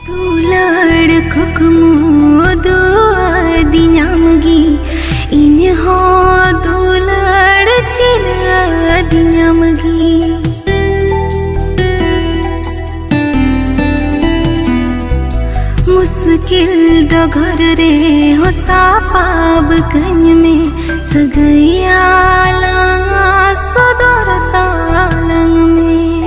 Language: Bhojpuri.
दुलार कुकमु दोa di nyamgi inya ho dular cina di nyamgi मुश्किल डगर रे हो सापाब कन में सगैया लंगा सदर तालंग में